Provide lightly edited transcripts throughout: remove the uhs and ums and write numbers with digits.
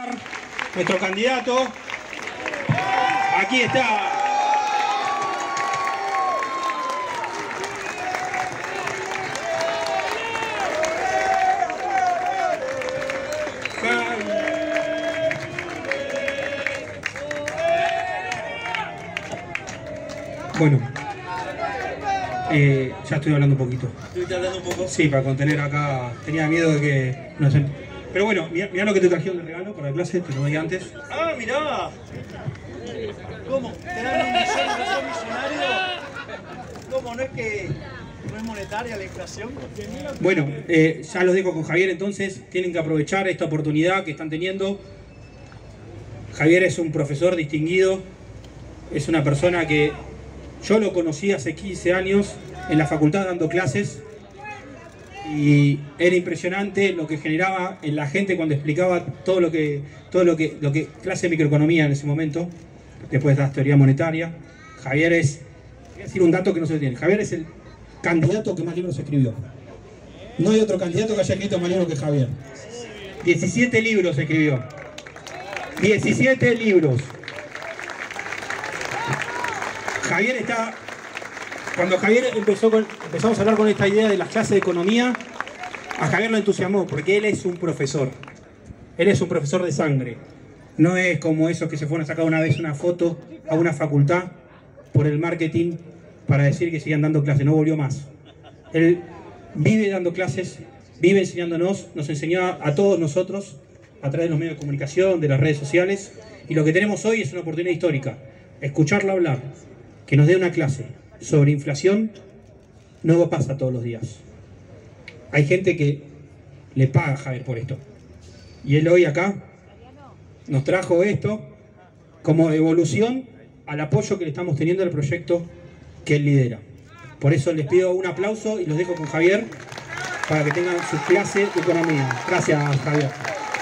Nuestro candidato. Aquí está. Bueno, ya estoy hablando un poquito. ¿Estuviste hablando un poco? Sí, para contener acá. Tenía miedo de que no sé. Pero bueno, mirá lo que te trajeron de regalo para la clase, te lo doy antes. ¡Ah, mirá! ¿Cómo? ¿Te dan un millón y no sos millonario? ¿Cómo? ¿No es que no es monetaria la inflación? Bueno, ya los dejo con Javier entonces. Tienen que aprovechar esta oportunidad que están teniendo. Javier es un profesor distinguido. Es una persona que yo lo conocí hace 15 años en la facultad dando clases. Y era impresionante lo que generaba en la gente cuando explicaba todo lo que clase de microeconomía en ese momento, después de la teoría monetaria. Javier es, voy a decir un dato que no se tiene, Javier es el candidato que más libros escribió. No hay otro candidato que haya escrito más libros que Javier. 17 libros escribió. 17 libros. Javier está... Cuando Javier empezamos a hablar con esta idea de las clases de economía, a Javier lo entusiasmó, porque él es un profesor. Él es un profesor de sangre. No es como esos que se fueron a sacar una vez una foto a una facultad por el marketing para decir que sigan dando clases. No volvió más. Él vive dando clases, vive enseñándonos, nos enseñó a todos nosotros a través de los medios de comunicación, de las redes sociales. Y lo que tenemos hoy es una oportunidad histórica. Escucharlo hablar, que nos dé una clase sobre inflación, no pasa todos los días. Hay gente que le paga a Javier por esto. Y él hoy acá nos trajo esto como devolución al apoyo que le estamos teniendo al proyecto que él lidera. Por eso les pido un aplauso y los dejo con Javier para que tengan su clase de economía. Gracias, Javier.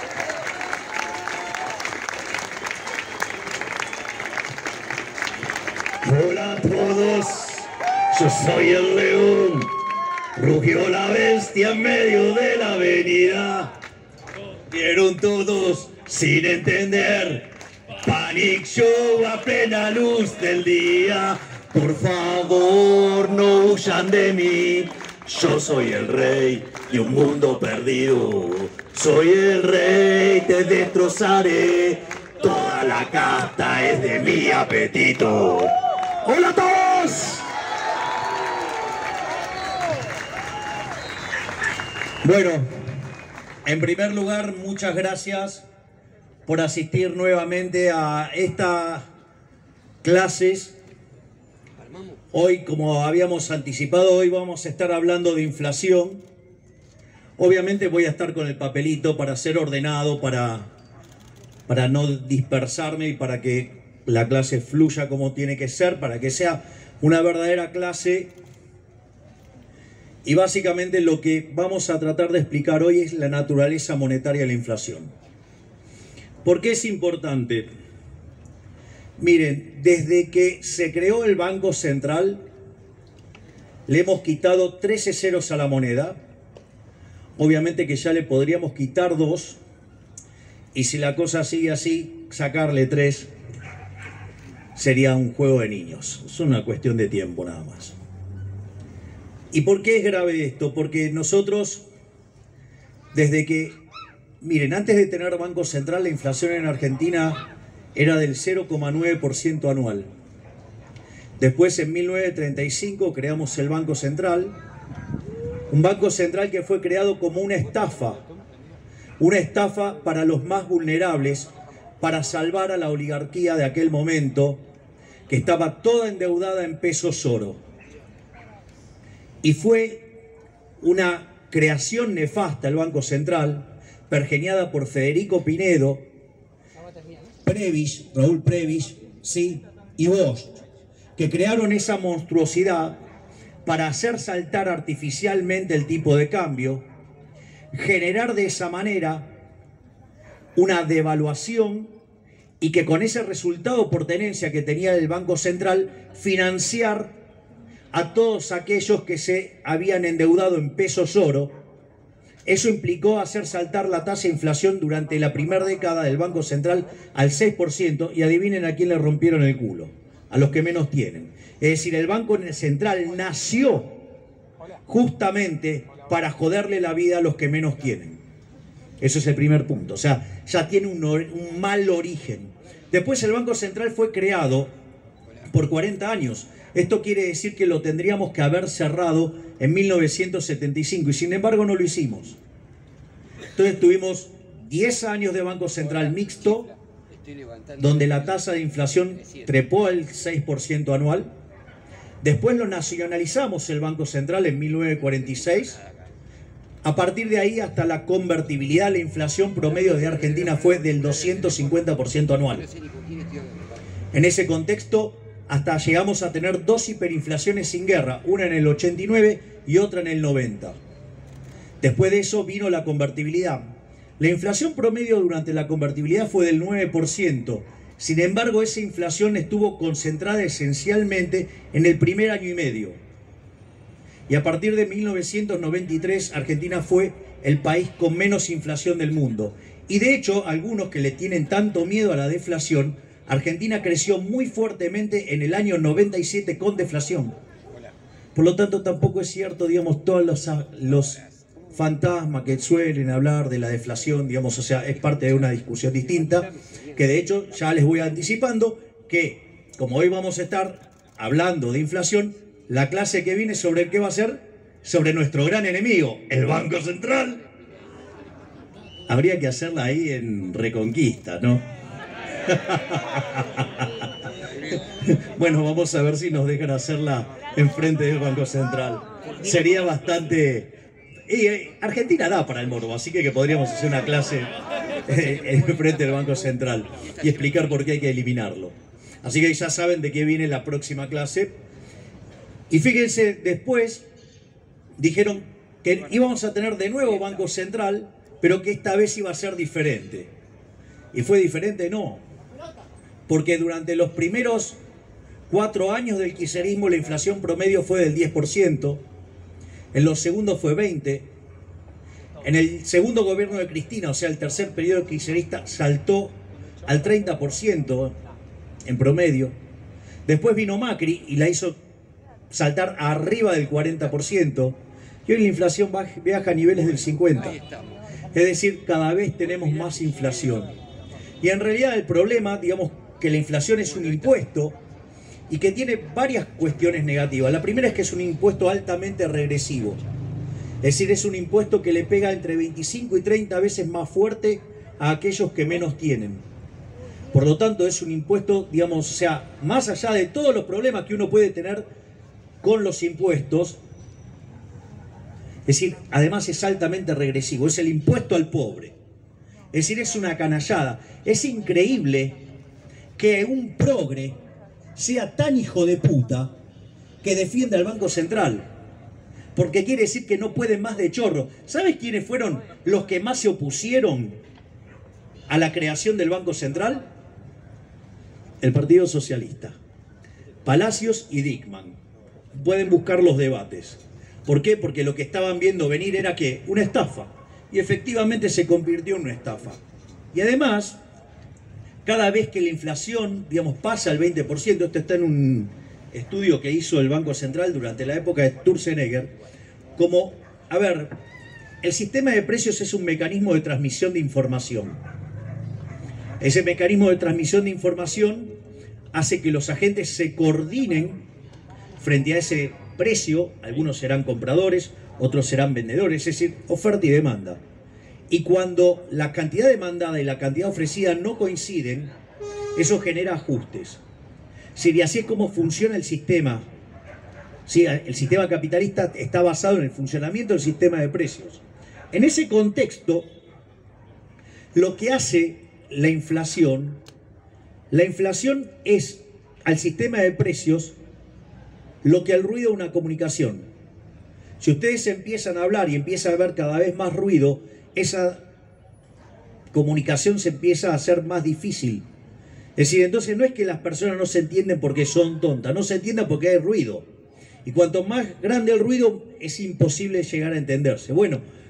Hola a todos, yo soy el león, rugió la bestia en medio de la avenida. Vieron todos sin entender, Panic Show a plena luz del día. Por favor no huyan de mí, yo soy el rey de un mundo perdido. Soy el rey, te destrozaré, toda la casta es de mi apetito. ¡Hola a todos! Bueno, en primer lugar, muchas gracias por asistir nuevamente a estas clases. Hoy, como habíamos anticipado, hoy vamos a estar hablando de inflación. Obviamente voy a estar con el papelito para ser ordenado, para no dispersarme y para que la clase fluya como tiene que ser, para que sea una verdadera clase. Y básicamente lo que vamos a tratar de explicar hoy es la naturaleza monetaria de la inflación. ¿Por qué es importante? Miren, desde que se creó el Banco Central, le hemos quitado 13 ceros a la moneda. Obviamente que ya le podríamos quitar 2. Y si la cosa sigue así, sacarle 3 sería un juego de niños. Es una cuestión de tiempo nada más. ¿Y por qué es grave esto? Porque nosotros, desde que... Miren, antes de tener Banco Central, la inflación en Argentina era del 0,9% anual. Después, en 1935, creamos el Banco Central. Un Banco Central que fue creado como una estafa para los más vulnerables, para salvar a la oligarquía de aquel momento, que estaba toda endeudada en pesos oro. Y fue una creación nefasta el Banco Central, pergeñada por Federico Pinedo, Raúl Prebisch, ¿sí? Y Bosch, que crearon esa monstruosidad para hacer saltar artificialmente el tipo de cambio, generar de esa manera una devaluación y que con ese resultado por tenencia que tenía el Banco Central, financiar a todos aquellos que se habían endeudado en pesos oro Eso implicó hacer saltar la tasa de inflación durante la primera década del Banco Central al 6%, y adivinen a quién le rompieron el culo: a los que menos tienen. Es decir, el Banco Central nació justamente para joderle la vida a los que menos tienen. Eso es el primer punto. O sea, ya tiene un mal origen. Después el Banco Central fue creado por 40 años. Esto quiere decir que lo tendríamos que haber cerrado en 1975 y sin embargo no lo hicimos. Entonces tuvimos 10 años de Banco Central mixto, donde la tasa de inflación trepó al 6% anual. Después lo nacionalizamos el Banco Central en 1946. A partir de ahí hasta la convertibilidad, la inflación promedio de Argentina fue del 250% anual. En ese contexto, hasta llegamos a tener dos hiperinflaciones sin guerra, una en el 89 y otra en el 90. Después de eso vino la convertibilidad. La inflación promedio durante la convertibilidad fue del 9%. Sin embargo, esa inflación estuvo concentrada esencialmente en el primer año y medio. Y a partir de 1993, Argentina fue el país con menos inflación del mundo. Y de hecho, algunos que le tienen tanto miedo a la deflación, Argentina creció muy fuertemente en el año 97 con deflación. Por lo tanto, tampoco es cierto, digamos, todos los fantasmas que suelen hablar de la deflación, digamos, o sea, es parte de una discusión distinta, que de hecho ya les voy anticipando que, como hoy vamos a estar hablando de inflación, la clase que viene sobre qué va a ser, sobre nuestro gran enemigo, el Banco Central. Habría que hacerla ahí en Reconquista, ¿no? Bueno, vamos a ver si nos dejan hacerla enfrente del Banco Central. Sería bastante... Argentina da para el morbo, así que podríamos hacer una clase enfrente del Banco Central y explicar por qué hay que eliminarlo. Así que ya saben de qué viene la próxima clase. Y fíjense, después dijeron que íbamos a tener de nuevo Banco Central, pero que esta vez iba a ser diferente. ¿Y fue diferente? No. Porque durante los primeros 4 años del kirchnerismo la inflación promedio fue del 10%, en los segundos fue 20%, en el segundo gobierno de Cristina, o sea, el tercer periodo kirchnerista, saltó al 30% en promedio. Después vino Macri y la hizo saltar arriba del 40%, y hoy la inflación viaja a niveles del 50%. Es decir, cada vez tenemos más inflación. Y en realidad el problema, digamos, que la inflación es un impuesto y que tiene varias cuestiones negativas. La primera es que es un impuesto altamente regresivo. Es decir, es un impuesto que le pega entre 25 y 30 veces más fuerte a aquellos que menos tienen. Por lo tanto, es un impuesto, digamos, o sea, más allá de todos los problemas que uno puede tener con los impuestos, es decir, además es altamente regresivo, es el impuesto al pobre. Es decir, es una canallada. Es increíble que un progre sea tan hijo de puta que defienda al Banco Central, porque quiere decir que no pueden más de chorro. ¿Sabes quiénes fueron los que más se opusieron a la creación del Banco Central? El Partido Socialista, Palacios y Dickmann. Pueden buscar los debates. ¿Por qué? Porque lo que estaban viendo venir era que una estafa, y efectivamente se convirtió en una estafa. Y además, cada vez que la inflación, digamos, pasa al 20%, esto está en un estudio que hizo el Banco Central durante la época de Sturzenegger, como, a ver, el sistema de precios es un mecanismo de transmisión de información. Ese mecanismo de transmisión de información hace que los agentes se coordinen frente a ese precio. Algunos serán compradores, otros serán vendedores, es decir, oferta y demanda. Y cuando la cantidad demandada y la cantidad ofrecida no coinciden, eso genera ajustes. Y así es como funciona el sistema. Sí, el sistema capitalista está basado en el funcionamiento del sistema de precios. En ese contexto, lo que hace la inflación es al sistema de precios lo que al ruido una comunicación. Si ustedes empiezan a hablar y empieza a haber cada vez más ruido, esa comunicación se empieza a hacer más difícil. Es decir, entonces no es que las personas no se entienden porque son tontas, no se entienden porque hay ruido. Y cuanto más grande el ruido, es imposible llegar a entenderse. Bueno,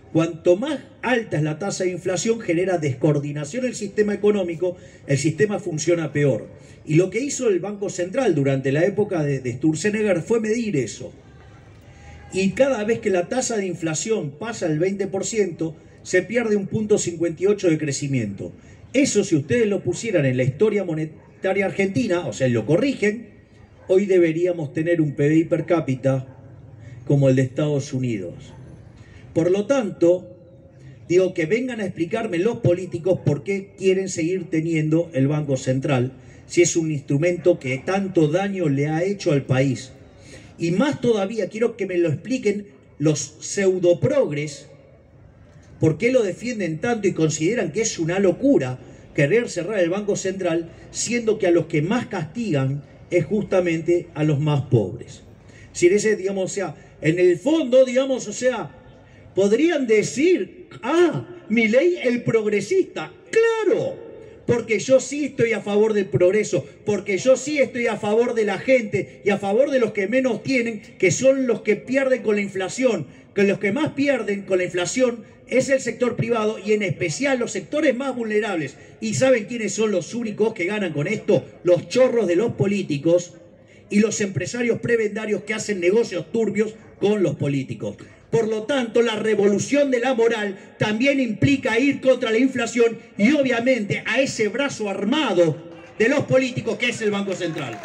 Cuanto más alta es la tasa de inflación, genera descoordinación en el sistema económico, el sistema funciona peor. Y lo que hizo el Banco Central durante la época de Sturzenegger fue medir eso. Y cada vez que la tasa de inflación pasa el 20%, se pierde un 0,58 de crecimiento. Eso, si ustedes lo pusieran en la historia monetaria argentina, o sea, lo corrigen, hoy deberíamos tener un PBI per cápita como el de Estados Unidos. Por lo tanto, digo que vengan a explicarme los políticos por qué quieren seguir teniendo el Banco Central, si es un instrumento que tanto daño le ha hecho al país. Y más todavía, quiero que me lo expliquen los pseudoprogres, por qué lo defienden tanto y consideran que es una locura querer cerrar el Banco Central, siendo que a los que más castigan es justamente a los más pobres. Si ese, digamos, o sea, en el fondo, digamos, o sea, podrían decir, Milei el progresista. ¡Claro! Porque yo sí estoy a favor del progreso, porque yo sí estoy a favor de la gente y a favor de los que menos tienen, que son los que pierden con la inflación, que los que más pierden con la inflación es el sector privado y en especial los sectores más vulnerables. ¿Y saben quiénes son los únicos que ganan con esto? Los chorros de los políticos y los empresarios prebendarios que hacen negocios turbios con los políticos. Por lo tanto, la revolución de la moral también implica ir contra la inflación y obviamente a ese brazo armado de los políticos que es el Banco Central.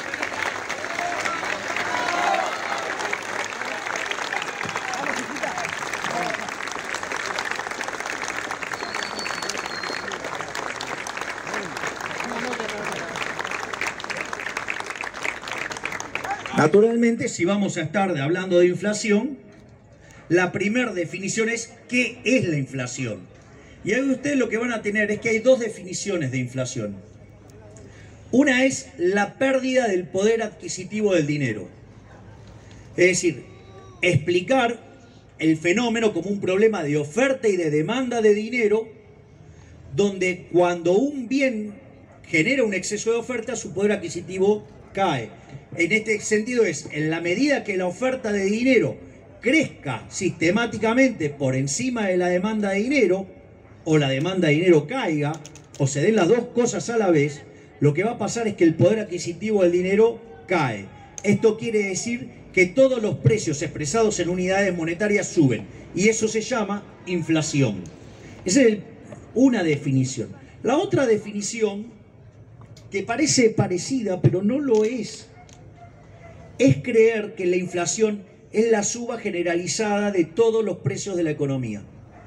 Naturalmente, si vamos a estar hablando de inflación, la primera definición es ¿qué es la inflación? Y ahí ustedes lo que van a tener es que hay dos definiciones de inflación. Una es la pérdida del poder adquisitivo del dinero. Es decir, explicar el fenómeno como un problema de oferta y de demanda de dinero, donde cuando un bien genera un exceso de oferta, su poder adquisitivo cae. En este sentido es, en la medida que la oferta de dinero crezca sistemáticamente por encima de la demanda de dinero, o la demanda de dinero caiga, o se den las dos cosas a la vez, lo que va a pasar es que el poder adquisitivo del dinero cae. Esto quiere decir que todos los precios expresados en unidades monetarias suben, y eso se llama inflación. Esa es una definición. La otra definición, que parece parecida, pero no lo es creer que la inflación es la suba generalizada de todos los precios de la economía.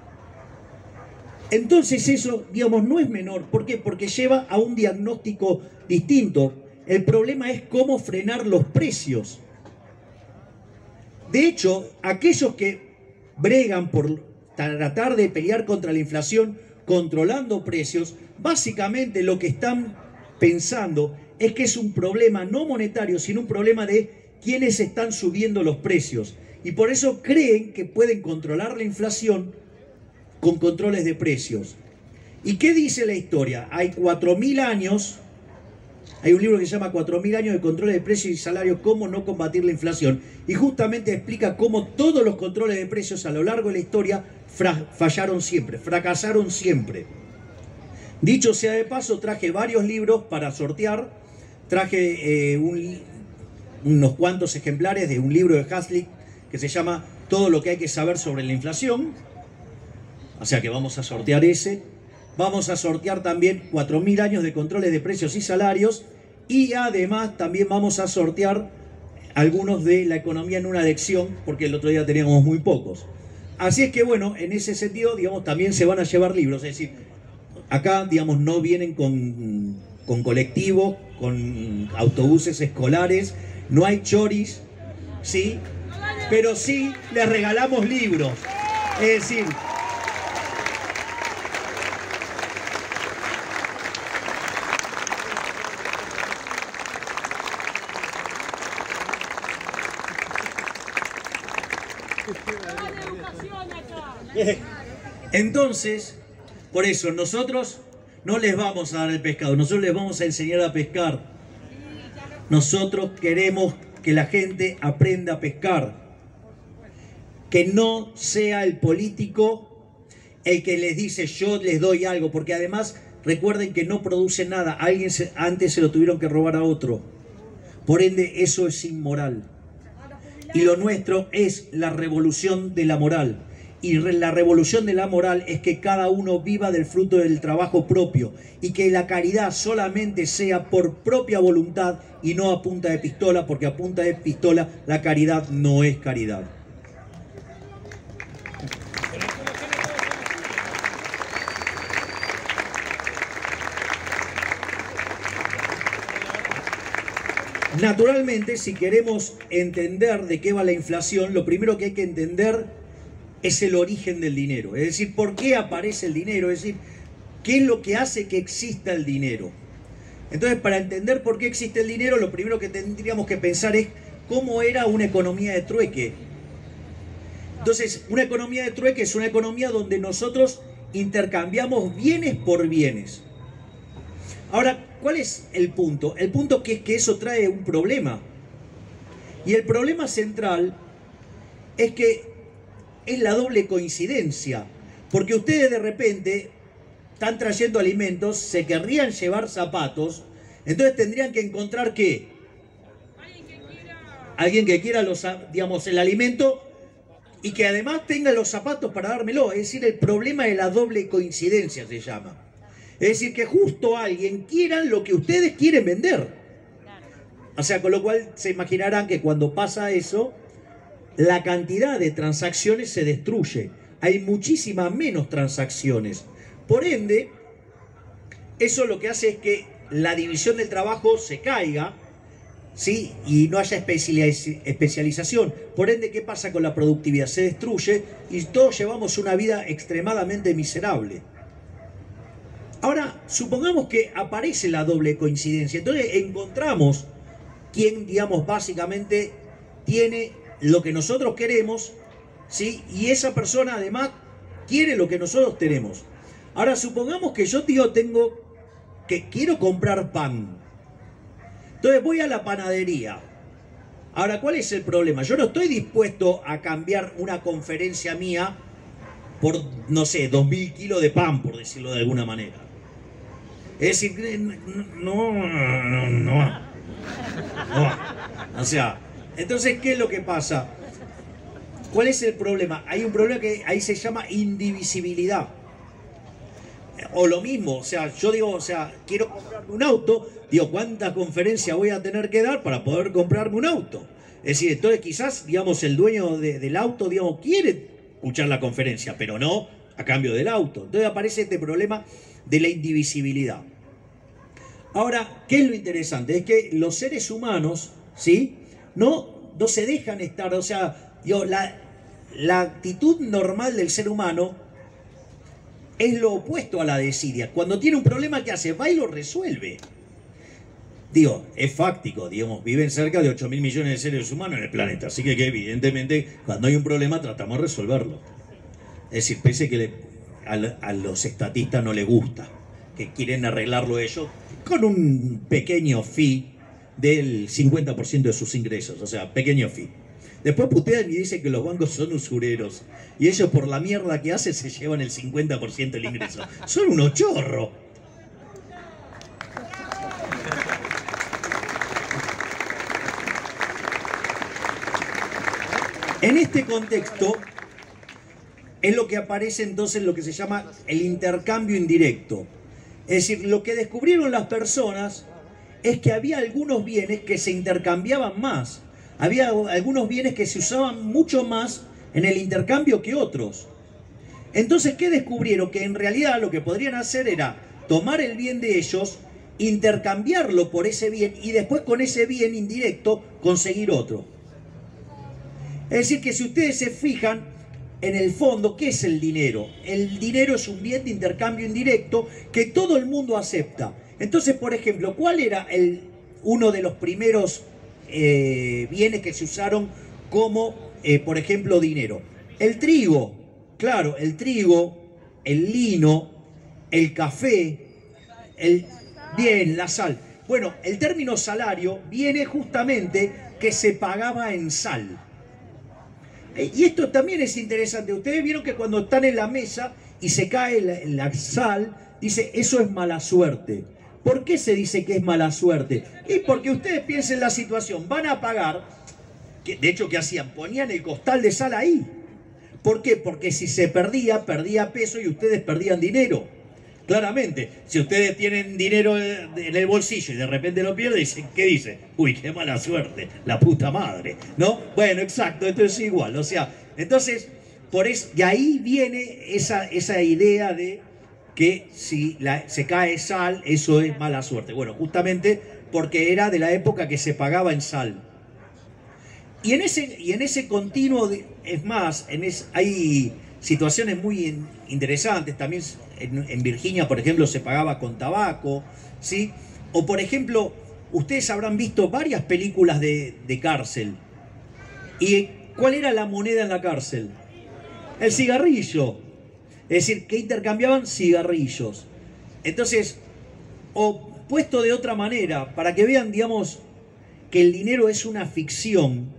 Entonces eso, digamos, no es menor. ¿Por qué? Porque lleva a un diagnóstico distinto. El problema es cómo frenar los precios. De hecho, aquellos que bregan por tratar de pelear contra la inflación controlando precios, básicamente lo que están pensando es que es un problema no monetario, sino un problema de quiénes están subiendo los precios. Y por eso creen que pueden controlar la inflación con controles de precios. ¿Y qué dice la historia? Hay 4.000 años, hay un libro que se llama 4.000 años de controles de precios y salarios, cómo no combatir la inflación. Y justamente explica cómo todos los controles de precios a lo largo de la historia fallaron siempre, fracasaron siempre. Dicho sea de paso, traje varios libros para sortear. Traje unos cuantos ejemplares de un libro de Haslick que se llama Todo lo que hay que saber sobre la inflación. O sea que vamos a sortear ese. Vamos a sortear también 4.000 años de controles de precios y salarios. Y además también vamos a sortear algunos de la economía en una lección, porque el otro día teníamos muy pocos. Así es que bueno, en ese sentido, digamos, también se van a llevar libros. Es decir, acá, digamos, no vienen con colectivos, con autobuses escolares, no hay choris, ¿sí? Pero sí les regalamos libros. Es decir, entonces, por eso nosotros no les vamos a dar el pescado, nosotros les vamos a enseñar a pescar. Nosotros queremos que la gente aprenda a pescar. que no sea el político el que les dice yo les doy algo, porque además recuerden que no produce nada, antes se lo tuvieron que robar a otro, por ende eso es inmoral. Y lo nuestro es la revolución de la moral. Y la revolución de la moral es que cada uno viva del fruto del trabajo propio y que la caridad solamente sea por propia voluntad y no a punta de pistola, porque a punta de pistola la caridad no es caridad. Naturalmente, si queremos entender de qué va la inflación, lo primero que hay que entender es el origen del dinero. Es decir, ¿por qué aparece el dinero? Es decir, ¿qué es lo que hace que exista el dinero? Entonces, para entender por qué existe el dinero, lo primero que tendríamos que pensar es cómo era una economía de trueque. Entonces, una economía de trueque es una economía donde nosotros intercambiamos bienes por bienes. Ahora, ¿cuál es el punto? El punto es que eso trae un problema. Y el problema central es que es la doble coincidencia. Porque ustedes de repente están trayendo alimentos, se querrían llevar zapatos, entonces tendrían que encontrar ¿qué? Alguien que quiera digamos, el alimento y que además tenga los zapatos para dármelo. Es decir, el problema de la doble coincidencia se llama. Es decir, que justo alguien quiera lo que ustedes quieren vender. O sea, con lo cual se imaginarán que cuando pasa eso, la cantidad de transacciones se destruye. Hay muchísimas menos transacciones. Por ende, eso lo que hace es que la división del trabajo se caiga, ¿sí? Y no haya especialización. Por ende, ¿qué pasa con la productividad? Se destruye y todos llevamos una vida extremadamente miserable. Ahora, supongamos que aparece la doble coincidencia. Entonces encontramos quien, digamos, básicamente tiene lo que nosotros queremos, ¿sí? Y esa persona además quiere lo que nosotros tenemos. Ahora, supongamos que yo, tío, quiero comprar pan. Entonces voy a la panadería. Ahora, ¿cuál es el problema? Yo no estoy dispuesto a cambiar una conferencia mía por, no sé, 2000 kilos de pan, por decirlo de alguna manera. Es decir, no. O sea, entonces, ¿qué es lo que pasa? ¿Cuál es el problema? Hay un problema que ahí se llama indivisibilidad. O lo mismo, o sea, yo digo, o sea, quiero comprarme un auto, digo, ¿cuántas conferencias voy a tener que dar para poder comprarme un auto? Es decir, entonces quizás, digamos, el dueño del auto, digamos, quiere escuchar la conferencia, pero no a cambio del auto. Entonces aparece este problema de la indivisibilidad. Ahora, ¿qué es lo interesante? Es que los seres humanos, ¿sí? No se dejan estar, o sea, digo, la actitud normal del ser humano es lo opuesto a la desidia. Cuando tiene un problema, ¿qué hace? Va y lo resuelve. Digo, es fáctico, digamos, viven cerca de 8.000 millones de seres humanos en el planeta, así que evidentemente cuando hay un problema tratamos de resolverlo. Es decir, pese que a los estatistas no les gusta, que quieren arreglarlo ellos con un pequeño fee del 50% de sus ingresos, o sea, pequeño fee. Después putean y dicen que los bancos son usureros y ellos por la mierda que hacen se llevan el 50% del ingreso. Son unos chorros. En este contexto es lo que aparece entonces lo que se llama el intercambio indirecto. Es decir, lo que descubrieron las personas es que había algunos bienes que se intercambiaban más. Había algunos bienes que se usaban mucho más en el intercambio que otros. Entonces, ¿qué descubrieron? Que en realidad lo que podrían hacer era tomar el bien de ellos, intercambiarlo por ese bien y después con ese bien indirecto conseguir otro. Es decir, que si ustedes se fijan, en el fondo, ¿qué es el dinero? El dinero es un bien de intercambio indirecto que todo el mundo acepta. Entonces, por ejemplo, ¿cuál era uno de los primeros bienes que se usaron como, por ejemplo, dinero? El trigo. Claro, el trigo, el lino, el café, la sal. Bueno, el término salario viene justamente que se pagaba en sal. Y esto también es interesante. Ustedes vieron que cuando están en la mesa y se cae la sal, dice, eso es mala suerte. ¿Por qué se dice que es mala suerte? Y porque ustedes piensen la situación, van a pagar, de hecho, ¿qué hacían? Ponían el costal de sal ahí. ¿Por qué? Porque si se perdía peso y ustedes perdían dinero. Claramente, si ustedes tienen dinero en el bolsillo y de repente lo pierden, dicen, ¿qué dice? Uy, qué mala suerte, la puta madre, ¿no? Bueno, exacto, esto es igual, o sea, entonces, por eso, y ahí viene esa idea de que si se cae sal, eso es mala suerte. Bueno, justamente porque era de la época que se pagaba en sal. Y en ese continuo, es más, hay situaciones muy interesantes. También en Virginia, por ejemplo, se pagaba con tabaco, ¿sí? O, por ejemplo, ustedes habrán visto varias películas de cárcel. ¿Y cuál era la moneda en la cárcel? El cigarrillo. Es decir, que intercambiaban cigarrillos. Entonces, o puesto de otra manera, para que vean, digamos, que el dinero es una ficción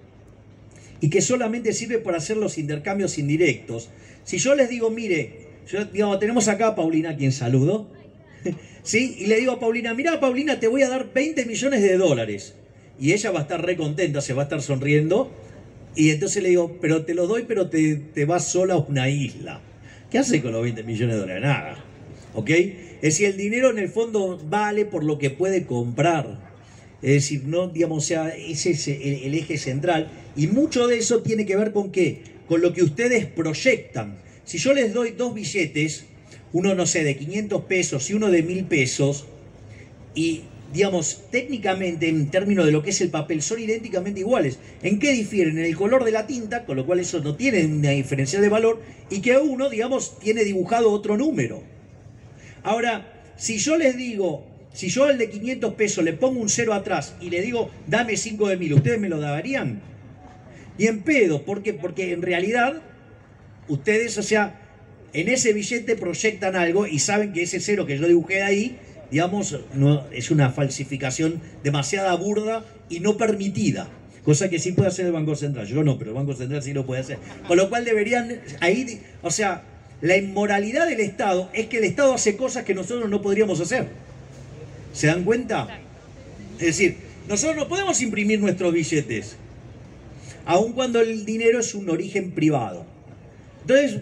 y que solamente sirve para hacer los intercambios indirectos. Si yo les digo, mire, digamos, tenemos acá a Paulina, a quien saludo, ¿sí? Y le digo a Paulina, mira, Paulina, te voy a dar 20 millones de dólares. Y ella va a estar re contenta, se va a estar sonriendo. Y entonces le digo, pero te lo doy, pero te vas sola a una isla. ¿Qué hace con los 20 millones de dólares? Nada. ¿Ok? Es decir, el dinero en el fondo vale por lo que puede comprar. Es decir, no, digamos, o sea, ese es el eje central. Y mucho de eso tiene que ver con qué, con lo que ustedes proyectan. Si yo les doy dos billetes, uno, no sé, de 500 pesos y uno de 1000 pesos, y, digamos, técnicamente, en términos de lo que es el papel, son idénticamente iguales. ¿En qué difieren? En el color de la tinta, con lo cual eso no tiene una diferencia de valor, y que uno, digamos, tiene dibujado otro número. Ahora, si yo les digo, si yo al de 500 pesos le pongo un 0 atrás y le digo, dame 5 de 1000, ¿ustedes me lo darían? Y en pedo, ¿por qué? Porque en realidad, ustedes, o sea, en ese billete proyectan algo y saben que ese 0 que yo dibujé ahí, digamos, no, es una falsificación demasiado burda y no permitida. Cosa que sí puede hacer el Banco Central. Yo no, pero el Banco Central sí lo puede hacer. Con lo cual deberían, ahí, o sea, la inmoralidad del Estado es que el Estado hace cosas que nosotros no podríamos hacer. ¿Se dan cuenta? Es decir, nosotros no podemos imprimir nuestros billetes, aun cuando el dinero es un origen privado. Entonces,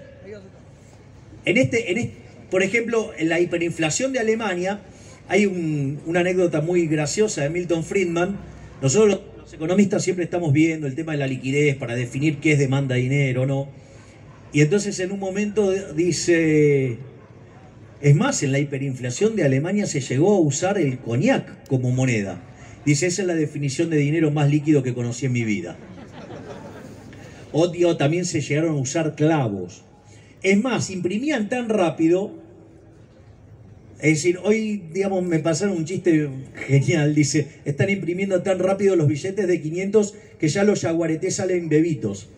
por ejemplo, en la hiperinflación de Alemania, hay una anécdota muy graciosa de Milton Friedman. Nosotros los economistas siempre estamos viendo el tema de la liquidez para definir qué es demanda de dinero o no. Y entonces en un momento dice, es más, en la hiperinflación de Alemania se llegó a usar el cognac como moneda. Dice, esa es la definición de dinero más líquido que conocí en mi vida. O digo, también se llegaron a usar clavos. Es más, imprimían tan rápido. Es decir, hoy, digamos, me pasaron un chiste genial. Dice, están imprimiendo tan rápido los billetes de 500 que ya los yaguaretés salen bebitos.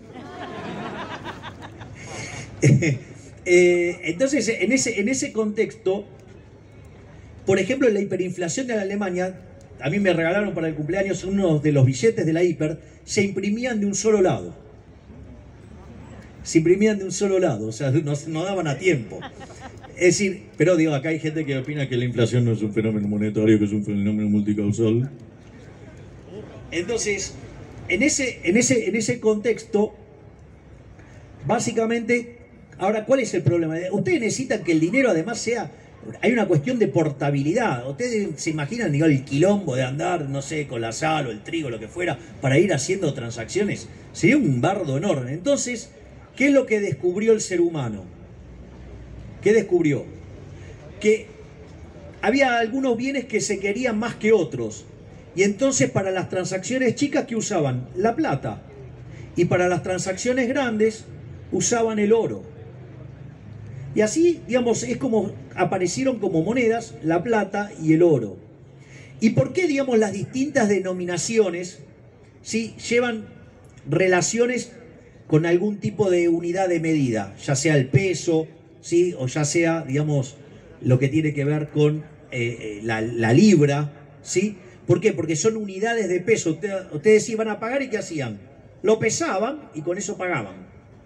Entonces, en ese contexto, por ejemplo, en la hiperinflación de la Alemania, a mí me regalaron para el cumpleaños uno de los billetes de la hiper, se imprimían de un solo lado. Se imprimían de un solo lado, o sea, no daban a tiempo. Es decir, pero digo, acá hay gente que opina que la inflación no es un fenómeno monetario, que es un fenómeno multicausal. Entonces, en ese contexto, básicamente, ahora, ¿cuál es el problema? Ustedes necesitan que el dinero además sea, hay una cuestión de portabilidad. Ustedes se imaginan, digo, el quilombo de andar, no sé, con la sal o el trigo, lo que fuera, para ir haciendo transacciones. Sería un bardo enorme. Entonces, ¿qué es lo que descubrió el ser humano? ¿Qué descubrió? Que había algunos bienes que se querían más que otros. Y entonces para las transacciones chicas, ¿qué usaban? La plata. Y para las transacciones grandes, usaban el oro. Y así, digamos, es como aparecieron como monedas la plata y el oro. ¿Y por qué, digamos, las distintas denominaciones, ¿sí?, llevan relaciones con algún tipo de unidad de medida? Ya sea el peso, ¿sí?, o ya sea, digamos, lo que tiene que ver con la libra, ¿sí? ¿Por qué? Porque son unidades de peso. Ustedes iban a pagar y ¿qué hacían? lo pesaban y con eso pagaban.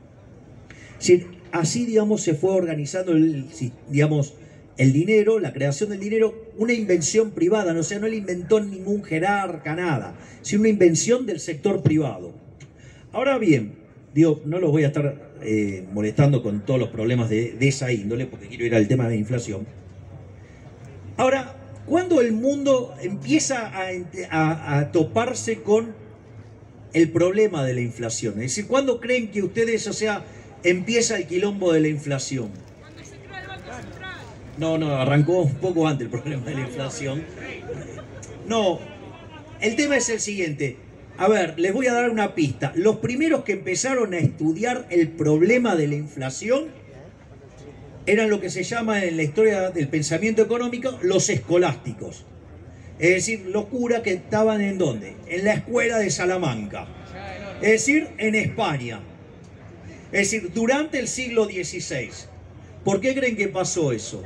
Así, digamos, se fue organizando el dinero, la creación del dinero, una invención privada, o sea, no le inventó ningún jerarca, nada, sino una invención del sector privado. Ahora bien, digo, no los voy a estar molestando con todos los problemas de esa índole, porque quiero ir al tema de la inflación. Ahora, ¿cuándo el mundo empieza a toparse con el problema de la inflación? Es decir, ¿cuándo creen que ustedes, o sea, empieza el quilombo de la inflación? Cuando se crea el Banco Central. No, arrancó un poco antes el problema de la inflación. No, el tema es el siguiente. A ver, les voy a dar una pista. Los primeros que empezaron a estudiar el problema de la inflación eran lo que se llama en la historia del pensamiento económico los escolásticos. Es decir, los curas que estaban ¿en dónde? En la escuela de Salamanca. Es decir, en España. Es decir, durante el siglo XVI. ¿Por qué creen que pasó eso?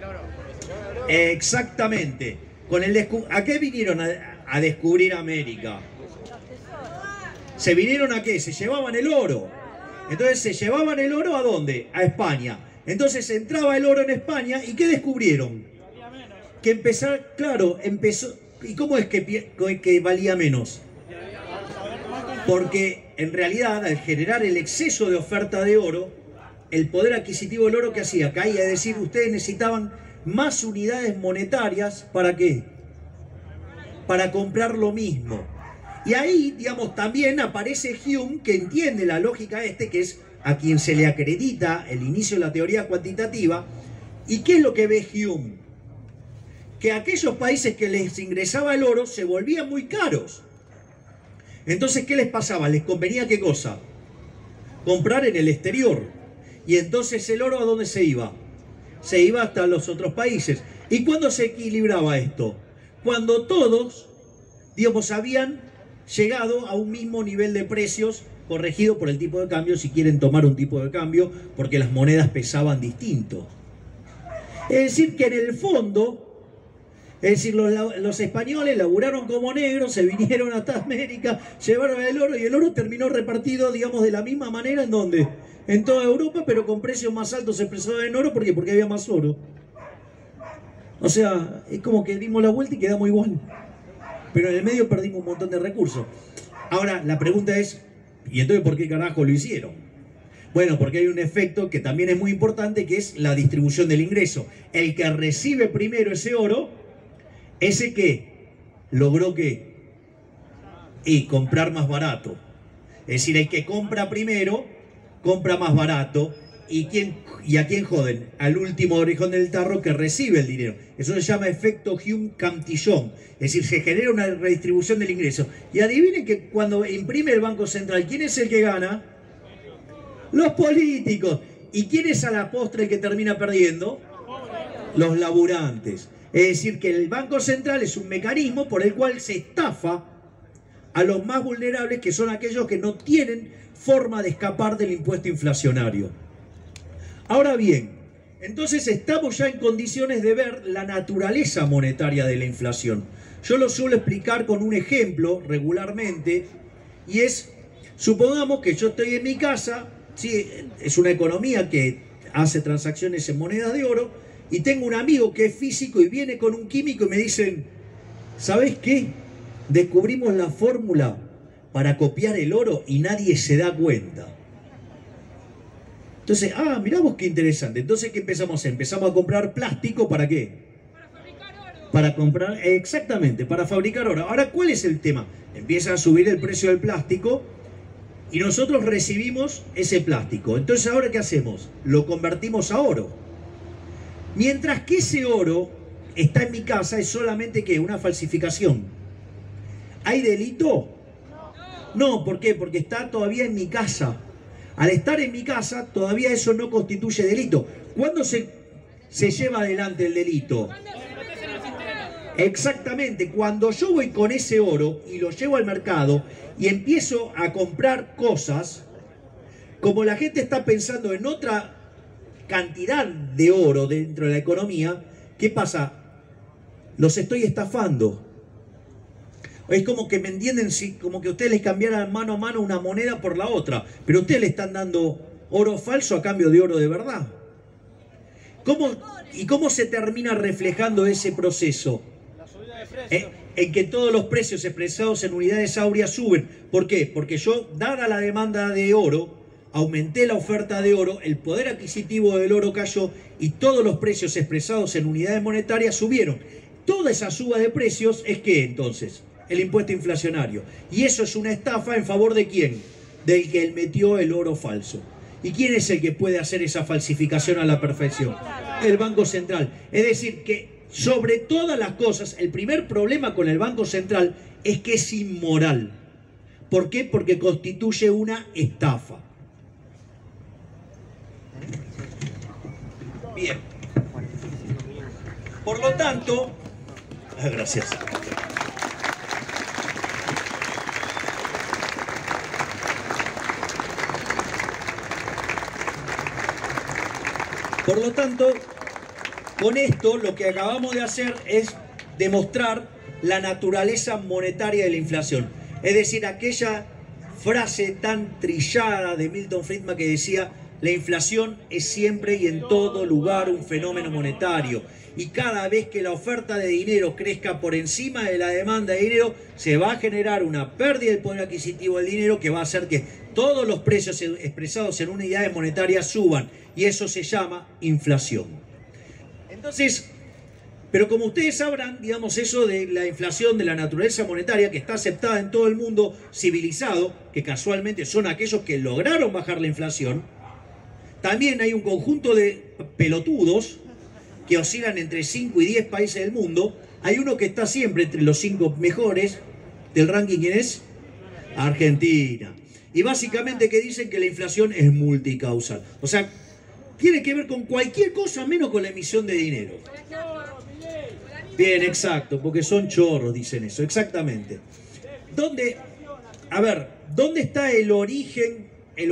Exactamente. ¿A qué vinieron a descubrir América? ¿Se vinieron a qué? Se llevaban el oro. Entonces, ¿se llevaban el oro a dónde? A España. Entonces entraba el oro en España y ¿qué descubrieron? Que empezó. ¿Y cómo es que valía menos? Porque en realidad al generar el exceso de oferta de oro, el poder adquisitivo del oro que hacía caía, es decir, ustedes necesitaban más unidades monetarias, ¿para qué? Para comprar lo mismo. Y ahí, digamos, también aparece Hume, que entiende la lógica que es a quien se le acredita el inicio de la teoría cuantitativa. ¿Y qué es lo que ve Hume? Que aquellos países que les ingresaba el oro se volvían muy caros. Entonces, ¿qué les pasaba? ¿Les convenía qué cosa? Comprar en el exterior. Y entonces el oro, ¿a dónde se iba? Se iba hasta los otros países. ¿Y cuándo se equilibraba esto? Cuando todos, digamos, habían llegado a un mismo nivel de precios corregido por el tipo de cambio, si quieren tomar un tipo de cambio, porque las monedas pesaban distinto. Es decir, que en el fondo, es decir, los españoles laburaron como negros, se vinieron hasta América, llevaron el oro y el oro terminó repartido, digamos, de la misma manera, ¿en dónde? En toda Europa, pero con precios más altos expresados en oro, ¿por qué? Porque había más oro. O sea, es como que dimos la vuelta y quedamos igual. Pero en el medio perdimos un montón de recursos. Ahora, la pregunta es, ¿y entonces por qué carajo lo hicieron? Bueno, porque hay un efecto que también es muy importante, que es la distribución del ingreso. El que recibe primero ese oro, ese que logró que comprar más barato. Es decir, el que compra primero, compra más barato. ¿Y a quién joden? Al último orejón del tarro que recibe el dinero. Eso se llama efecto Hume-Cantillon. Es decir, se genera una redistribución del ingreso. Y adivinen que cuando imprime el Banco Central, ¿quién es el que gana? Los políticos. ¿Y quién es a la postre el que termina perdiendo? Los laburantes. Es decir, que el Banco Central es un mecanismo por el cual se estafa a los más vulnerables, que son aquellos que no tienen forma de escapar del impuesto inflacionario. Ahora bien, entonces estamos ya en condiciones de ver la naturaleza monetaria de la inflación. Yo lo suelo explicar con un ejemplo regularmente, y es, supongamos que yo estoy en mi casa, ¿sí? Es una economía que hace transacciones en monedas de oro, y tengo un amigo que es físico y viene con un químico y me dicen, ¿sabés qué? Descubrimos la fórmula para copiar el oro y nadie se da cuenta. Entonces, mirá vos qué interesante. Entonces, ¿qué empezamos a hacer? Empezamos a comprar plástico, ¿para qué? Para fabricar oro. Para comprar, exactamente, para fabricar oro. Ahora, ¿cuál es el tema? Empieza a subir el precio del plástico y nosotros recibimos ese plástico. Entonces, ¿ahora qué hacemos? Lo convertimos a oro. Mientras que ese oro está en mi casa, es solamente, ¿qué? Una falsificación. ¿Hay delito? No, ¿por qué? Porque está todavía en mi casa. Al estar en mi casa, todavía eso no constituye delito. ¿Cuándo se lleva adelante el delito? Exactamente, cuando yo voy con ese oro y lo llevo al mercado y empiezo a comprar cosas, como la gente está pensando en otra cantidad de oro dentro de la economía, ¿qué pasa? Los estoy estafando. Es como que me entienden, como que ustedes les cambiaran mano a mano una moneda por la otra, pero ustedes le están dando oro falso a cambio de oro de verdad. ¿Cómo se termina reflejando ese proceso? En que todos los precios expresados en unidades áureas suben. ¿Por qué? Porque yo, dada la demanda de oro, aumenté la oferta de oro, el poder adquisitivo del oro cayó y todos los precios expresados en unidades monetarias subieron. Toda esa suba de precios es ¿qué entonces? El impuesto inflacionario. Y eso es una estafa en favor ¿de quién? Del que metió el oro falso. ¿Y quién es el que puede hacer esa falsificación a la perfección? El Banco Central. Es decir, que sobre todas las cosas, el primer problema con el Banco Central es que es inmoral. ¿Por qué? Porque constituye una estafa. Bien. Por lo tanto... gracias. Por lo tanto, con esto lo que acabamos de hacer es demostrar la naturaleza monetaria de la inflación. Es decir, aquella frase tan trillada de Milton Friedman que decía: la inflación es siempre y en todo lugar un fenómeno monetario. Y cada vez que la oferta de dinero crezca por encima de la demanda de dinero, se va a generar una pérdida del poder adquisitivo del dinero que va a hacer que todos los precios expresados en unidades monetarias suban. Y eso se llama inflación. Entonces, pero como ustedes sabrán, digamos, eso de la inflación, de la naturaleza monetaria, que está aceptada en todo el mundo civilizado, que casualmente son aquellos que lograron bajar la inflación, también hay un conjunto de pelotudos que oscilan entre 5 y 10 países del mundo. Hay uno que está siempre entre los 5 mejores del ranking, ¿quién es? Argentina. Y básicamente que dicen que la inflación es multicausal. O sea, tiene que ver con cualquier cosa menos con la emisión de dinero. Bien, exacto, porque son chorros, dicen eso, exactamente. ¿Dónde está el origen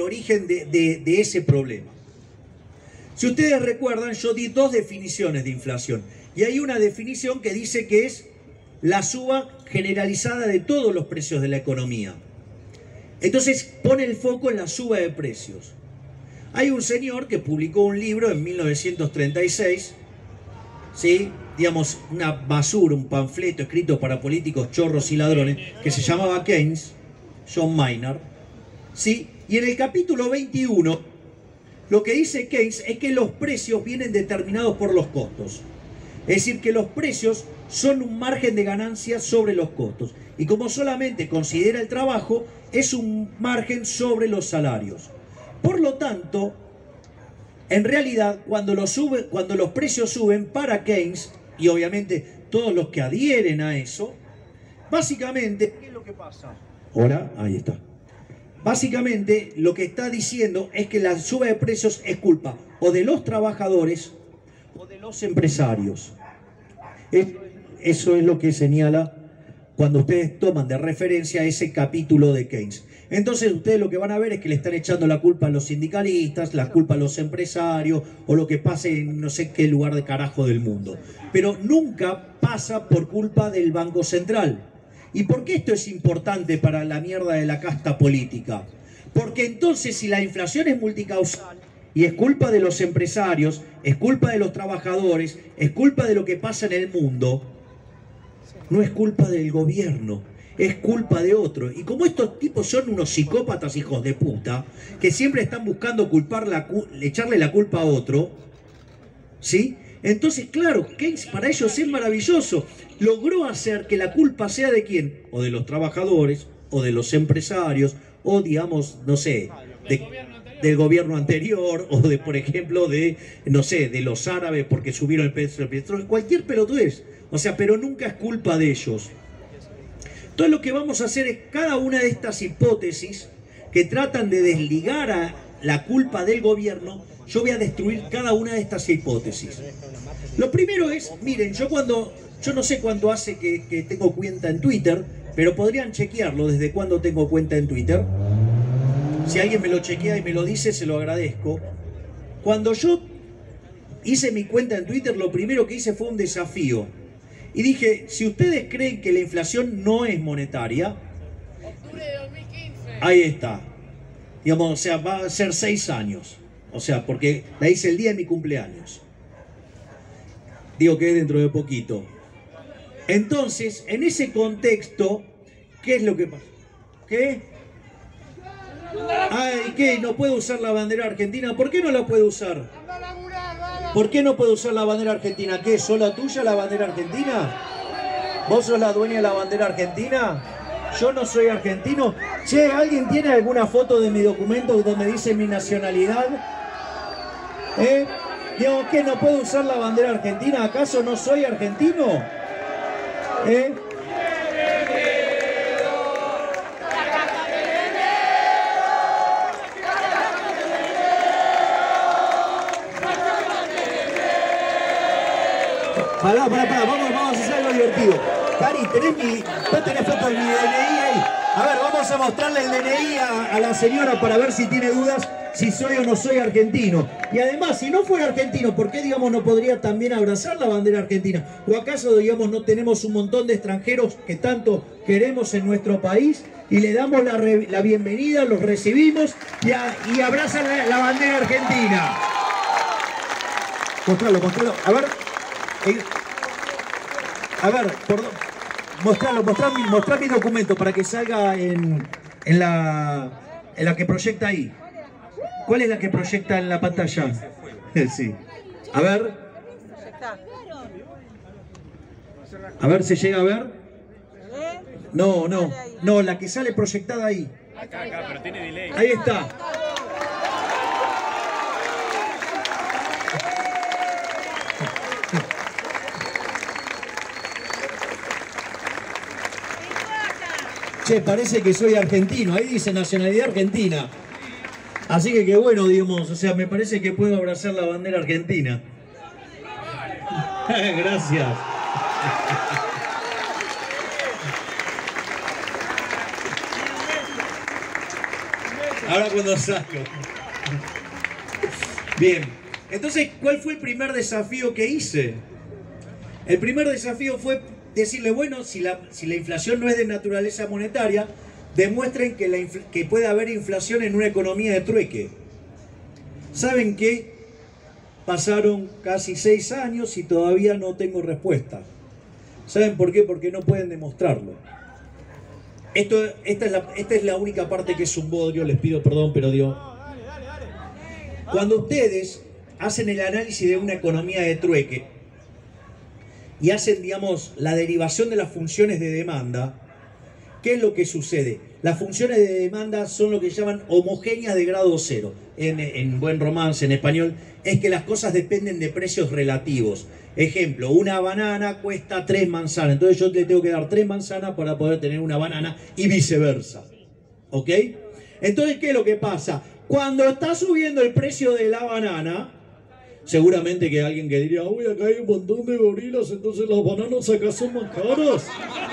de ese problema? Si ustedes recuerdan, yo di 2 definiciones de inflación. Y hay una definición que dice que es la suba generalizada de todos los precios de la economía. Entonces pone el foco en la suba de precios. Hay un señor que publicó un libro en 1936, ¿sí? Digamos, una basura, un panfleto escrito para políticos chorros y ladrones, que se llamaba Keynes, John Maynard, ¿sí? Y en el capítulo 21, lo que dice Keynes es que los precios vienen determinados por los costos. Es decir, que los precios son un margen de ganancia sobre los costos. Y como solamente considera el trabajo, es un margen sobre los salarios. Por lo tanto, en realidad, cuando los precios suben para Keynes, y obviamente todos los que adhieren a eso, básicamente, ¿qué es lo que pasa? Hola, ahí está. Básicamente, lo que está diciendo es que la suba de precios es culpa o de los trabajadores o de los empresarios. Eso es lo que señala cuando ustedes toman de referencia ese capítulo de Keynes. Entonces ustedes lo que van a ver es que le están echando la culpa a los sindicalistas, la culpa a los empresarios o lo que pase en no sé qué lugar de carajo del mundo. Pero nunca pasa por culpa del Banco Central. ¿Y por qué esto es importante para la mierda de la casta política? Porque entonces si la inflación es multicausal y es culpa de los empresarios, es culpa de los trabajadores, es culpa de lo que pasa en el mundo, no es culpa del gobierno, es culpa de otro. Y como estos tipos son unos psicópatas hijos de puta, que siempre están buscando echarle la culpa a otro, ¿sí? Entonces, claro, Keynes para ellos es maravilloso. Logró hacer que la culpa sea de quién, o de los trabajadores, o de los empresarios, o digamos, no sé, del gobierno anterior, o de, por ejemplo, de, no sé, de los árabes porque subieron el precio del petróleo, cualquier pelotudez. O sea, pero nunca es culpa de ellos. Entonces lo que vamos a hacer es cada una de estas hipótesis que tratan de desligar a la culpa del gobierno, yo voy a destruir cada una de estas hipótesis. Lo primero es, miren, yo no sé cuánto hace que tengo cuenta en Twitter, pero podrían chequearlo desde cuándo tengo cuenta en Twitter. Si alguien me lo chequea y me lo dice, se lo agradezco. Cuando yo hice mi cuenta en Twitter, lo primero que hice fue un desafío. Y dije, si ustedes creen que la inflación no es monetaria, ahí está. Digamos, o sea, va a ser 6 años. O sea, porque la hice el día de mi cumpleaños. Digo que es dentro de poquito. Entonces, en ese contexto, ¿qué es lo que pasa? ¿Qué? Ay, ¿qué? ¿No puedo usar la bandera argentina? ¿Por qué no la puedo usar? ¿Por qué no puedo usar la bandera argentina? ¿Qué? ¿Es sola tuya la bandera argentina? ¿Vos sos la dueña de la bandera argentina? Yo no soy argentino. Che, ¿alguien tiene alguna foto de mi documento donde dice mi nacionalidad? Digo, ¿qué? ¿No puedo usar la bandera argentina? ¿Acaso no soy argentino? Pará, vamos a hacer algo divertido. Cari, ¿vos tenés foto de mi DNI ahí? A ver, vamos a mostrarle el DNI a la señora para ver si tiene dudas si soy o no soy argentino. Y además, si no fuera argentino, ¿por qué, digamos, no podría también abrazar la bandera argentina? ¿O acaso, digamos, no tenemos un montón de extranjeros que tanto queremos en nuestro país y le damos la bienvenida, los recibimos y abrazan la bandera argentina? Mostralo. A ver, mostrá mi documento para que salga en la que proyecta ahí. ¿Cuál es la que proyecta en la pantalla? Sí. A ver, ¿se llega a ver? No, la que sale proyectada ahí. Acá, pero tiene delay. Ahí está. Che, parece que soy argentino, ahí dice nacionalidad argentina. Así que qué bueno, digamos, o sea, me parece que puedo abrazar la bandera argentina. Gracias. Ahora cuando salgo. Bien, entonces, ¿cuál fue el primer desafío que hice? El primer desafío fue decirle, bueno, si la inflación no es de naturaleza monetaria, demuestren que puede haber inflación en una economía de trueque. ¿Saben qué? Pasaron casi 6 años y todavía no tengo respuesta. ¿Saben por qué? Porque no pueden demostrarlo. Esta es la única parte que es un bodrio, les pido perdón, pero digo... Cuando ustedes hacen el análisis de una economía de trueque y hacen, digamos, la derivación de las funciones de demanda, ¿qué es lo que sucede? Las funciones de demanda son lo que llaman homogéneas de grado cero. En buen romance, en español, es que las cosas dependen de precios relativos. Ejemplo, una banana cuesta 3 manzanas. Entonces yo le tengo que dar 3 manzanas para poder tener una banana y viceversa. ¿Ok? Entonces, ¿qué es lo que pasa? Cuando está subiendo el precio de la banana, seguramente que alguien que diría, uy, acá hay un montón de gorilas, entonces las bananas acá son más caras.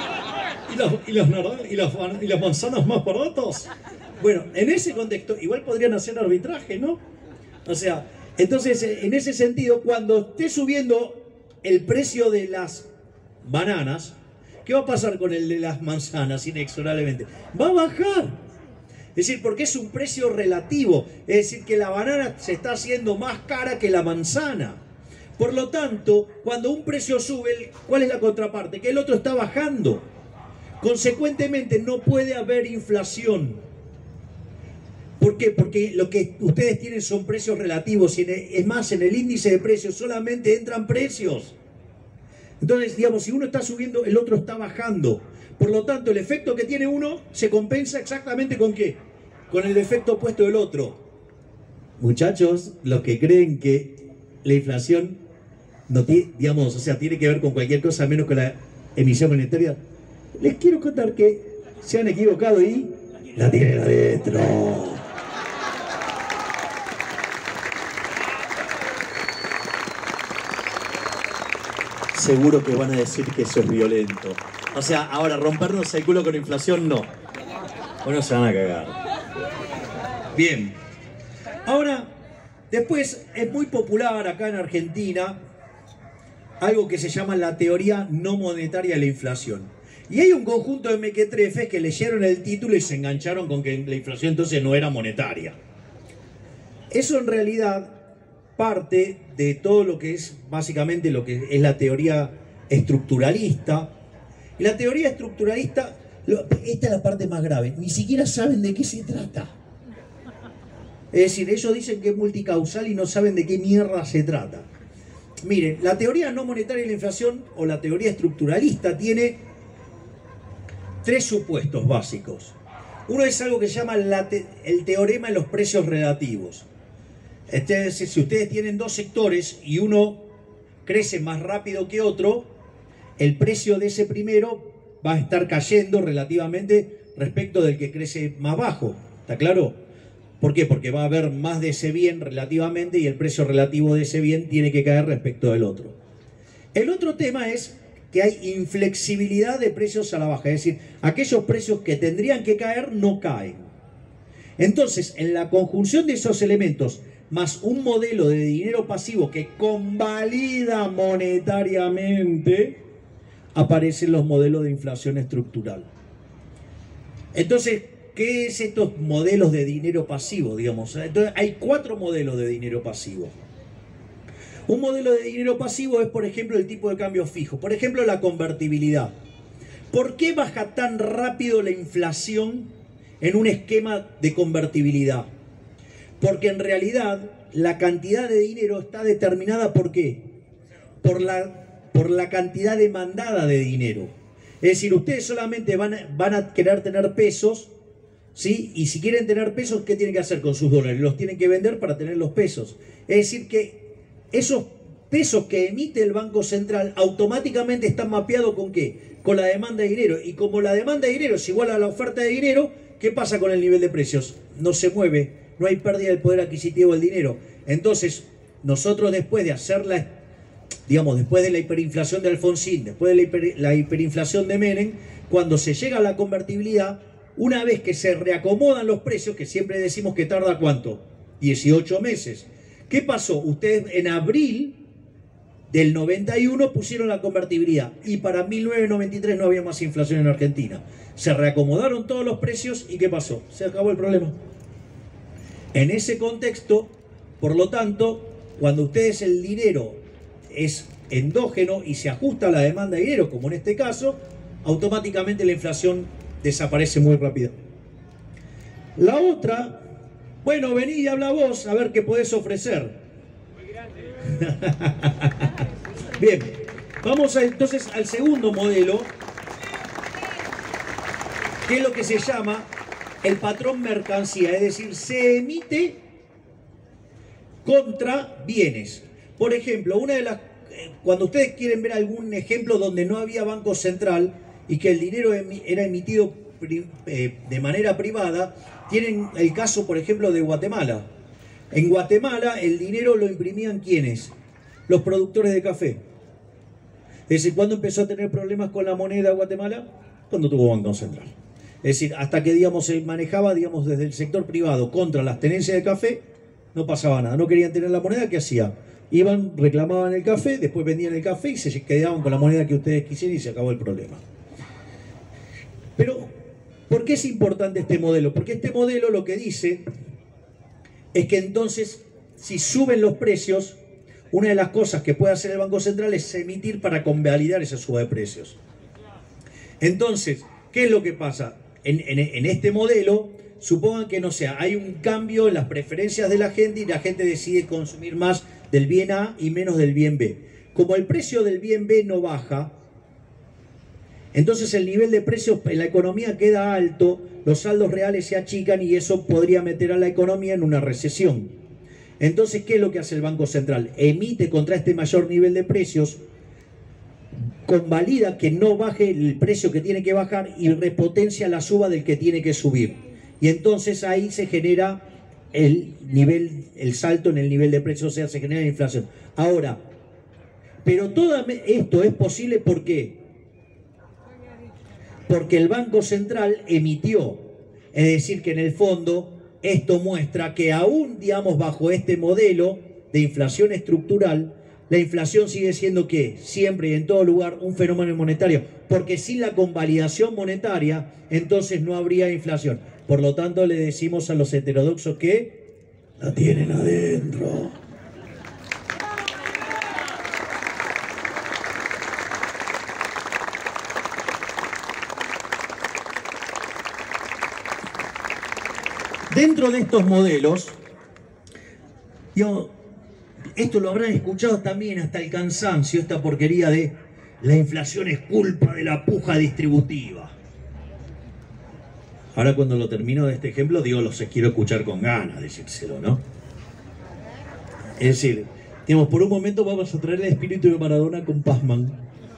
Y las manzanas más baratas. Bueno, en ese contexto, igual podrían hacer arbitraje, ¿no? O sea, entonces, en ese sentido, cuando esté subiendo el precio de las bananas, ¿qué va a pasar con el de las manzanas inexorablemente? Va a bajar. Es decir, porque es un precio relativo. Es decir, que la banana se está haciendo más cara que la manzana. Por lo tanto, cuando un precio sube, ¿cuál es la contraparte? Que el otro está bajando. Consecuentemente, no puede haber inflación. ¿Por qué? Porque lo que ustedes tienen son precios relativos. Es más, en el índice de precios solamente entran precios. Entonces, digamos, si uno está subiendo, el otro está bajando. Por lo tanto, el efecto que tiene uno se compensa exactamente ¿con qué? Con el efecto opuesto del otro. Muchachos, los que creen que la inflación no tiene, digamos, o sea, tiene que ver con cualquier cosa menos con la emisión monetaria, les quiero contar que se han equivocado y la tienen adentro. Seguro que van a decir que eso es violento. O sea, ahora rompernos el culo con inflación, no. Bueno, se van a cagar. Bien. Ahora, después es muy popular acá en Argentina algo que se llama la teoría no monetaria de la inflación. Y hay un conjunto de mequetrefes que leyeron el título y se engancharon con que la inflación entonces no era monetaria. Eso en realidad parte de todo lo que es básicamente lo que es la teoría estructuralista. Y la teoría estructuralista, esta es la parte más grave, ni siquiera saben de qué se trata. Es decir, ellos dicen que es multicausal y no saben de qué mierda se trata. Miren, la teoría no monetaria de la inflación o la teoría estructuralista tiene tres supuestos básicos. Uno es algo que se llama el teorema de los precios relativos. Es decir, si ustedes tienen dos sectores y uno crece más rápido que otro, el precio de ese primero va a estar cayendo relativamente respecto del que crece más bajo. ¿Está claro? ¿Por qué? Porque va a haber más de ese bien relativamente y el precio relativo de ese bien tiene que caer respecto del otro. El otro tema es que hay inflexibilidad de precios a la baja, es decir, aquellos precios que tendrían que caer no caen. Entonces, en la conjunción de esos elementos, más un modelo de dinero pasivo que convalida monetariamente, aparecen los modelos de inflación estructural. Entonces, ¿qué es estos modelos de dinero pasivo, digamos? Entonces, hay 4 modelos de dinero pasivo. Un modelo de dinero pasivo es, por ejemplo, el tipo de cambio fijo. Por ejemplo, la convertibilidad. ¿Por qué baja tan rápido la inflación en un esquema de convertibilidad? Porque en realidad la cantidad de dinero está determinada ¿por qué? Por la cantidad demandada de dinero. Es decir, ustedes solamente van a querer tener pesos, ¿sí? Y si quieren tener pesos, ¿qué tienen que hacer con sus dólares? Los tienen que vender para tener los pesos. Es decir, que esos pesos que emite el Banco Central automáticamente están mapeados ¿con qué? Con la demanda de dinero. Y como la demanda de dinero es igual a la oferta de dinero, ¿qué pasa con el nivel de precios? No se mueve, no hay pérdida del poder adquisitivo del dinero. Entonces, nosotros después de hacer después de la hiperinflación de Alfonsín, después de la hiperinflación de Menem, cuando se llega a la convertibilidad, una vez que se reacomodan los precios, que siempre decimos que tarda ¿cuánto? 18 meses. ¿Qué pasó? Ustedes en abril del 91 pusieron la convertibilidad y para 1993 no había más inflación en Argentina. Se reacomodaron todos los precios y ¿qué pasó? Se acabó el problema. En ese contexto, por lo tanto, cuando ustedes el dinero es endógeno y se ajusta a la demanda de dinero, como en este caso, automáticamente la inflación desaparece muy rápido. La otra, bueno, vení y habla vos, a ver qué podés ofrecer. Bien, vamos entonces al segundo modelo, que es lo que se llama el patrón mercancía, es decir, se emite contra bienes. Por ejemplo, cuando ustedes quieren ver algún ejemplo donde no había banco central y que el dinero era emitido de manera privada, tienen el caso, por ejemplo, de Guatemala. En Guatemala el dinero lo imprimían ¿quiénes? Los productores de café. Es decir, ¿cuándo empezó a tener problemas con la moneda Guatemala? Cuando tuvo banco central. Es decir, hasta que se manejaba desde el sector privado contra las tenencias de café, no pasaba nada. No querían tener la moneda, ¿qué hacía? Iban, reclamaban el café, después vendían el café y se quedaban con la moneda que ustedes quisieran y se acabó el problema. Pero, ¿por qué es importante este modelo? Porque este modelo lo que dice es que entonces, si suben los precios, una de las cosas que puede hacer el Banco Central es emitir para convalidar esa suba de precios. Entonces, ¿qué es lo que pasa? En este modelo, supongan que, no sé, hay un cambio en las preferencias de la gente y la gente decide consumir más del bien A y menos del bien B. Como el precio del bien B no baja, entonces el nivel de precios en la economía queda alto, los saldos reales se achican y eso podría meter a la economía en una recesión. Entonces, ¿qué es lo que hace el Banco Central? Emite contra este mayor nivel de precios, convalida que no baje el precio que tiene que bajar y repotencia la suba del que tiene que subir. Y entonces ahí se genera el salto en el nivel de precios, o sea, se genera la inflación. Ahora, pero todo esto es posible ¿por qué? Porque el Banco Central emitió, es decir, que en el fondo esto muestra que aún, bajo este modelo de inflación estructural, la inflación sigue siendo, ¿qué? Siempre y en todo lugar un fenómeno monetario, porque sin la convalidación monetaria, entonces no habría inflación. Por lo tanto, le decimos a los heterodoxos que la tienen adentro. Dentro de estos modelos, esto lo habrán escuchado también hasta el cansancio, esta porquería de la inflación es culpa de la puja distributiva. Ahora cuando lo termino de este ejemplo, digo, los quiero escuchar con ganas, decírselo, ¿no? Es decir, digamos, por un momento vamos a traer el espíritu de Maradona con Pazman.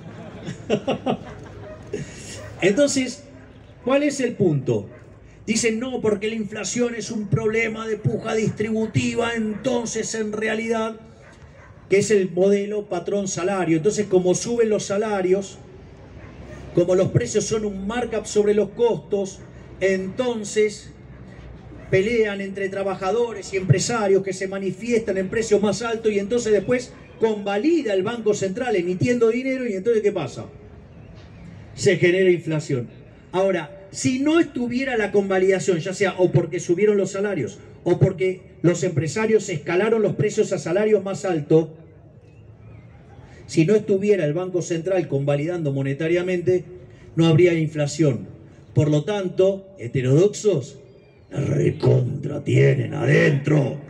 Entonces, ¿cuál es el punto? Dicen, no, porque la inflación es un problema de puja distributiva, entonces en realidad, que es el modelo patrón-salario. Entonces, como suben los salarios, como los precios son un markup sobre los costos, entonces pelean entre trabajadores y empresarios que se manifiestan en precios más altos y entonces después convalida el Banco Central emitiendo dinero y entonces ¿qué pasa? Se genera inflación. Ahora, si no estuviera la convalidación, ya sea o porque subieron los salarios o porque los empresarios escalaron los precios a salarios más altos, si no estuviera el Banco Central convalidando monetariamente, no habría inflación. Por lo tanto, heterodoxos, la recontra tienen adentro.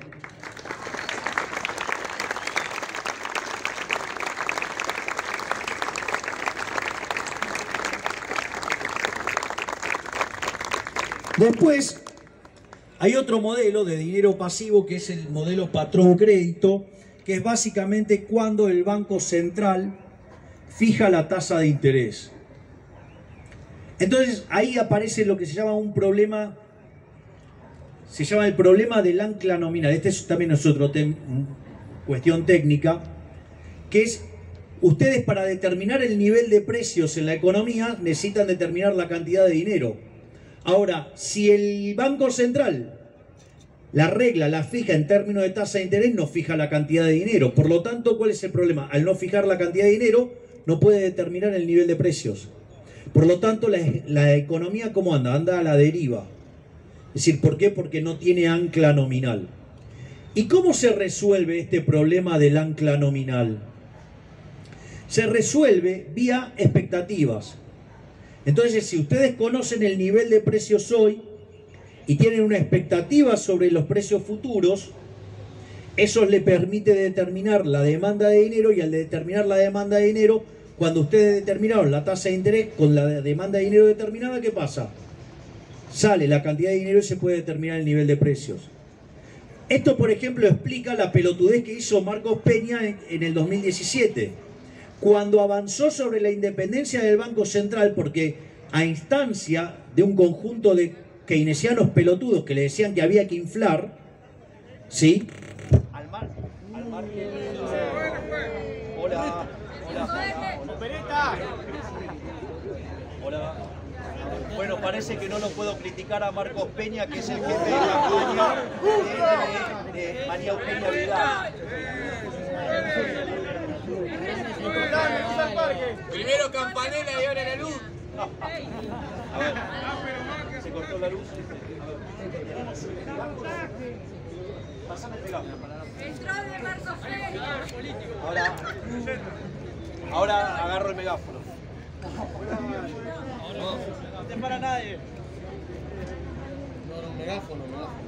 Después, hay otro modelo de dinero pasivo que es el modelo patrón-crédito, que es básicamente cuando el Banco Central fija la tasa de interés. Entonces, ahí aparece lo que se llama un problema, se llama el problema del ancla nominal. Este es también otra cuestión técnica, que es, ustedes para determinar el nivel de precios en la economía necesitan determinar la cantidad de dinero. Ahora, si el Banco Central la regla la fija en términos de tasa de interés, no fija la cantidad de dinero. Por lo tanto, ¿cuál es el problema? Al no fijar la cantidad de dinero, no puede determinar el nivel de precios. Por lo tanto, la economía, ¿cómo anda? Anda a la deriva. Es decir, ¿por qué? Porque no tiene ancla nominal. ¿Y cómo se resuelve este problema del ancla nominal? Se resuelve vía expectativas. Entonces, si ustedes conocen el nivel de precios hoy y tienen una expectativa sobre los precios futuros, eso les permite determinar la demanda de dinero, y al determinar la demanda de dinero, cuando ustedes determinaron la tasa de interés con la demanda de dinero determinada, ¿qué pasa? Sale la cantidad de dinero y se puede determinar el nivel de precios. Esto, por ejemplo, explica la pelotudez que hizo Marcos Peña en el 2017, cuando avanzó sobre la independencia del Banco Central, porque a instancia de un conjunto de keynesianos pelotudos que le decían que había que inflar, ¿sí? Al margen. Hola. Hola. Bueno, parece que no lo puedo criticar a Marcos Peña, que es el jefe de la campaña de María Eugenia Vidal. Primero Campanella y ahora la luz. A ver, se cortó la luz. Pásame el megáfono. Entró de Marcos Peña. Ahora agarro el megáfono. No te para nadie. No, megáfono.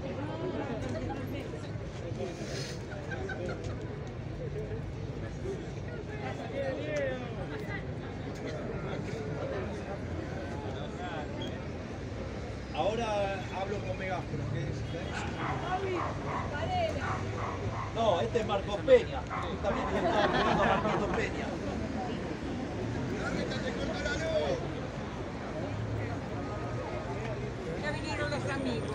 Ahora hablo con megáfono. No, este es Marcos Peña. Justamente le estaba pidiendo a Marcos Peña. Ya vinieron los amigos.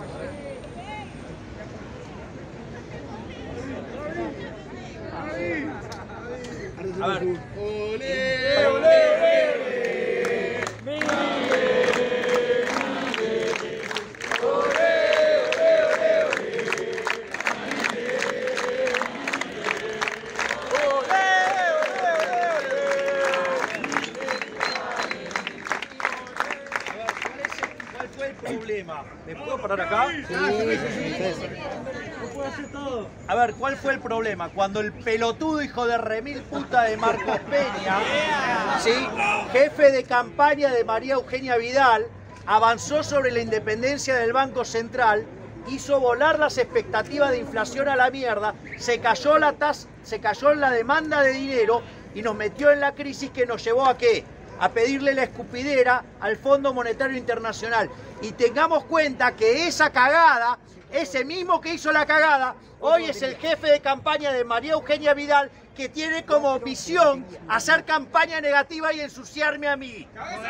A ver. problema? ¿Me puedo parar acá? Sí. A ver, ¿cuál fue el problema? Cuando el pelotudo hijo de remil puta de Marcos Peña, ¿sí?, jefe de campaña de María Eugenia Vidal, avanzó sobre la independencia del Banco Central, hizo volar las expectativas de inflación a la mierda, se cayó la demanda de dinero y nos metió en la crisis que nos llevó a ¿qué? A pedirle la escupidera al Fondo Monetario Internacional. Y tengamos cuenta que esa cagada, ese mismo que hizo la cagada, hoy es el jefe de campaña de María Eugenia Vidal, que tiene como misión hacer campaña negativa y ensuciarme a mí.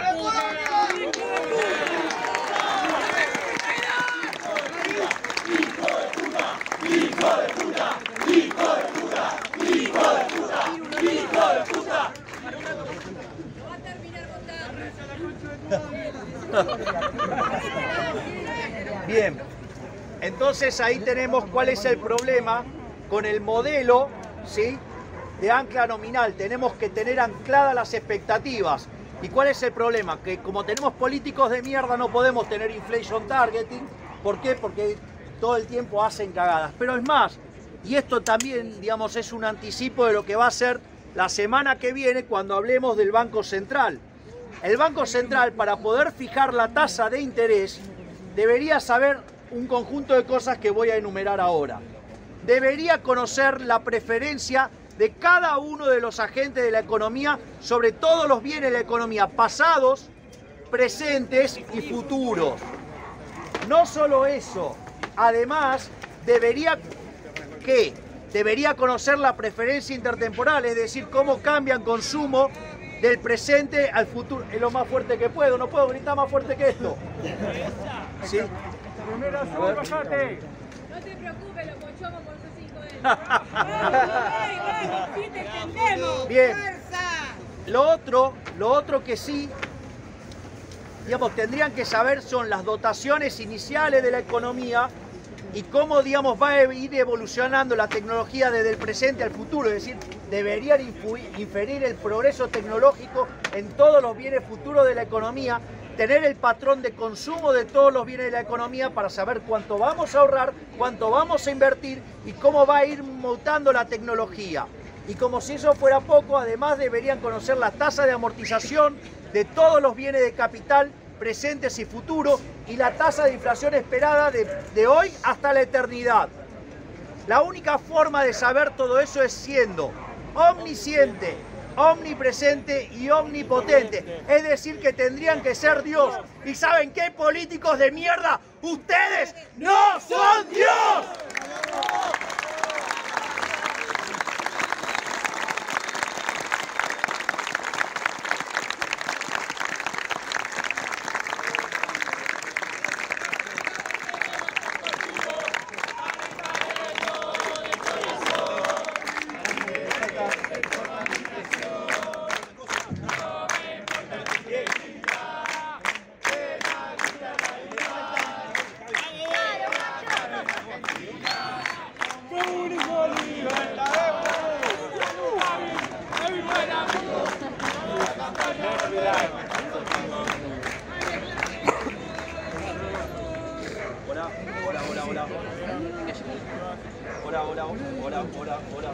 Bien, entonces ahí tenemos cuál es el problema con el modelo, ¿sí?, de ancla nominal. Tenemos que tener ancladas las expectativas. ¿Y cuál es el problema? Que como tenemos políticos de mierda no podemos tener inflation targeting. ¿Por qué? Porque todo el tiempo hacen cagadas. Pero es más, y esto también, digamos, es un anticipo de lo que va a ser la semana que viene cuando hablemos del Banco Central. El Banco Central, para poder fijar la tasa de interés, debería saber un conjunto de cosas que voy a enumerar ahora. Debería conocer la preferencia de cada uno de los agentes de la economía sobre todos los bienes de la economía, pasados, presentes y futuros. No solo eso, además debería conocer la preferencia intertemporal, es decir, cómo cambian consumo del presente al futuro. Es lo más fuerte que puedo, no puedo gritar más fuerte que esto. ¿Sí? No te preocupes, lo ponchamos por sus 5 euros. Bien. Lo otro que sí, digamos, tendrían que saber son las dotaciones iniciales de la economía y cómo, digamos, va a ir evolucionando la tecnología desde el presente al futuro. Es decir, deberían inferir el progreso tecnológico en todos los bienes futuros de la economía, tener el patrón de consumo de todos los bienes de la economía para saber cuánto vamos a ahorrar, cuánto vamos a invertir y cómo va a ir mutando la tecnología. Y como si eso fuera poco, además deberían conocer la tasa de amortización de todos los bienes de capital presentes y futuros y la tasa de inflación esperada de hoy hasta la eternidad. La única forma de saber todo eso es siendo omnisciente, omnipresente y omnipotente. Es decir, que tendrían que ser Dios. ¿Y saben qué, políticos de mierda? ¡Ustedes no son Dios! Hola.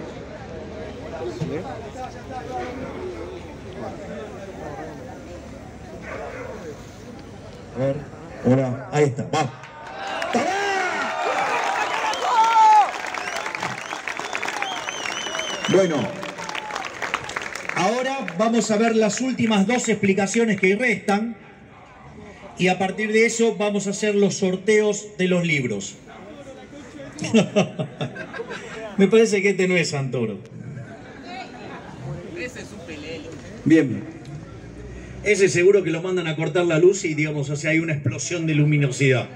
A ver, hola, ahí está, va. Bueno, ahora vamos a ver las últimas dos explicaciones que restan y a partir de eso vamos a hacer los sorteos de los libros. Me parece que este no es Santoro. Ese es un pelelo. Bien. Ese seguro que lo mandan a cortar la luz y, digamos, o sea, hay una explosión de luminosidad.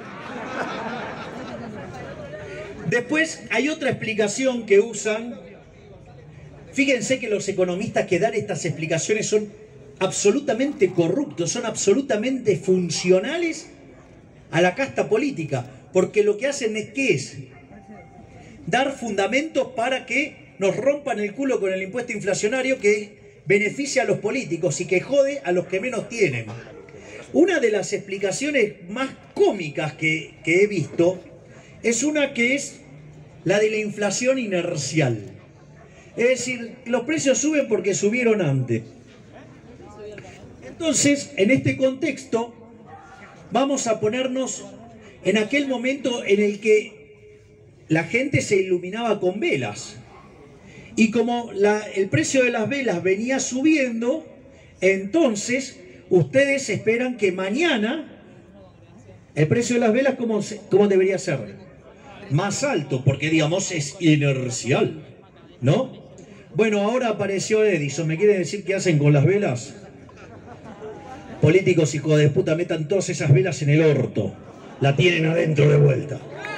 Después hay otra explicación que usan. Fíjense que los economistas que dan estas explicaciones son absolutamente corruptos, son absolutamente funcionales a la casta política, porque lo que hacen es, ¿qué es? Dar fundamentos para que nos rompan el culo con el impuesto inflacionario que beneficia a los políticos y que jode a los que menos tienen. Una de las explicaciones más cómicas que he visto es una que es la de la inflación inercial. Es decir, los precios suben porque subieron antes. Entonces, en este contexto, vamos a ponernos en aquel momento en el que la gente se iluminaba con velas. Y como el precio de las velas venía subiendo, entonces ustedes esperan que mañana el precio de las velas, ¿cómo debería ser? Más alto, porque digamos es inercial, ¿no? Bueno, ahora apareció Edison. ¿Me quieren decir qué hacen con las velas? Políticos hijos de puta, metan todas esas velas en el orto. La tienen adentro de vuelta.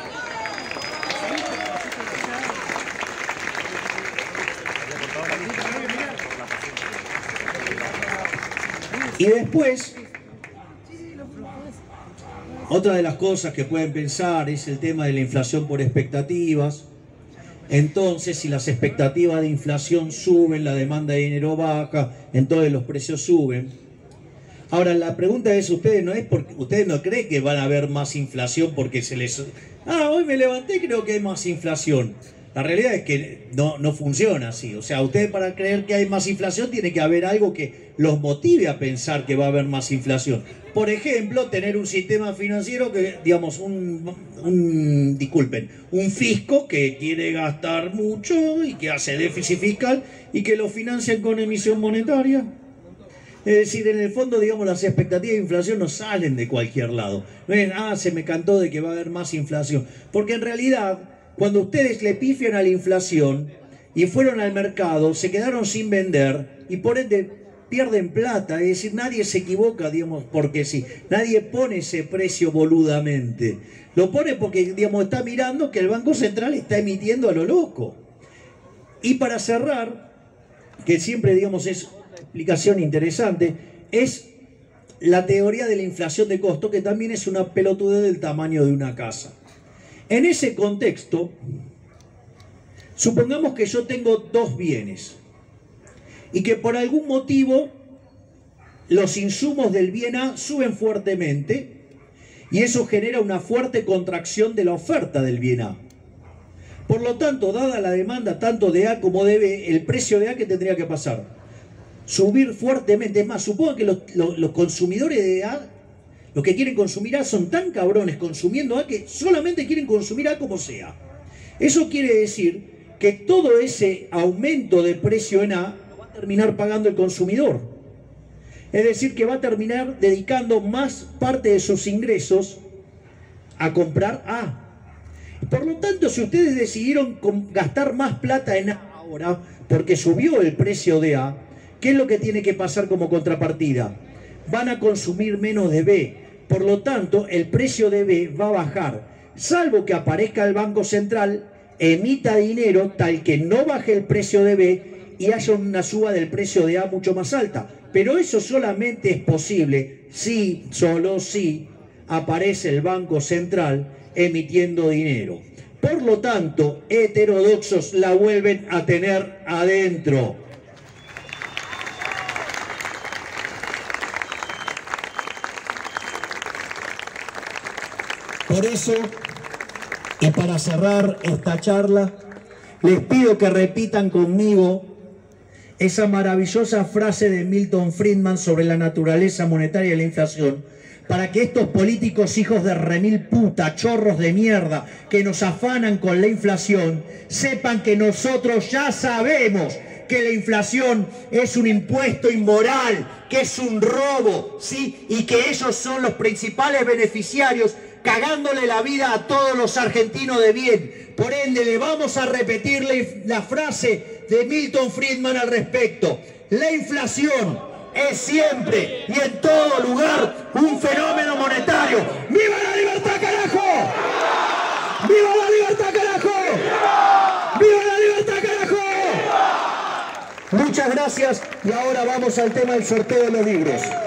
Y después, otra de las cosas que pueden pensar es el tema de la inflación por expectativas. Entonces, si las expectativas de inflación suben, la demanda de dinero baja, entonces los precios suben. Ahora, la pregunta es, ustedes no creen que van a haber más inflación porque se les... hoy me levanté, creo que hay más inflación. La realidad es que no funciona así. O sea, ustedes para creer que hay más inflación tiene que haber algo que los motive a pensar que va a haber más inflación. Por ejemplo, tener un sistema financiero que, digamos, un fisco que quiere gastar mucho y que hace déficit fiscal y que lo financian con emisión monetaria. Es decir, en el fondo, digamos, las expectativas de inflación no salen de cualquier lado. No es, se me cantó de que va a haber más inflación. Porque en realidad, cuando ustedes le pifian a la inflación y fueron al mercado, se quedaron sin vender y por ende pierden plata. Es decir, nadie se equivoca, digamos, porque sí. Nadie pone ese precio boludamente. Lo pone porque, digamos, está mirando que el Banco Central está emitiendo a lo loco. Y para cerrar, que siempre, digamos, es una explicación interesante, es la teoría de la inflación de costo, que también es una pelotudez del tamaño de una casa. En ese contexto, supongamos que yo tengo dos bienes y que por algún motivo los insumos del bien A suben fuertemente y eso genera una fuerte contracción de la oferta del bien A. Por lo tanto, dada la demanda tanto de A como de B, el precio de A, ¿qué tendría que pasar? Subir fuertemente. Es más, supongo que los consumidores de A, los que quieren consumir A, son tan cabrones consumiendo A que solamente quieren consumir A como sea. Eso quiere decir que todo ese aumento de precio en A lo va a terminar pagando el consumidor. Es decir, que va a terminar dedicando más parte de sus ingresos a comprar A. Por lo tanto, si ustedes decidieron gastar más plata en A ahora, porque subió el precio de A, ¿qué es lo que tiene que pasar como contrapartida? Van a consumir menos de B. Por lo tanto, el precio de B va a bajar, salvo que aparezca el Banco Central, emita dinero tal que no baje el precio de B y haya una suba del precio de A mucho más alta. Pero eso solamente es posible si, solo si, aparece el Banco Central emitiendo dinero. Por lo tanto, heterodoxos la vuelven a tener adentro. Por eso, y para cerrar esta charla, les pido que repitan conmigo esa maravillosa frase de Milton Friedman sobre la naturaleza monetaria de la inflación, para que estos políticos hijos de remil puta, chorros de mierda, que nos afanan con la inflación, sepan que nosotros ya sabemos que la inflación es un impuesto inmoral, que es un robo, ¿sí? Y que ellos son los principales beneficiarios, cagándole la vida a todos los argentinos de bien. Por ende, le vamos a repetir la frase de Milton Friedman al respecto. La inflación es siempre y en todo lugar un fenómeno monetario. ¡Viva la libertad, carajo! ¡Viva la libertad, carajo! ¡Viva la libertad, carajo! Muchas gracias y ahora vamos al tema del sorteo de los libros.